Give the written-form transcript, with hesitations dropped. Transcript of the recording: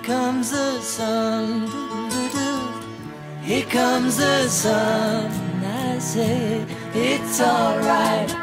comes the sun, here comes the sun. I say it's alright.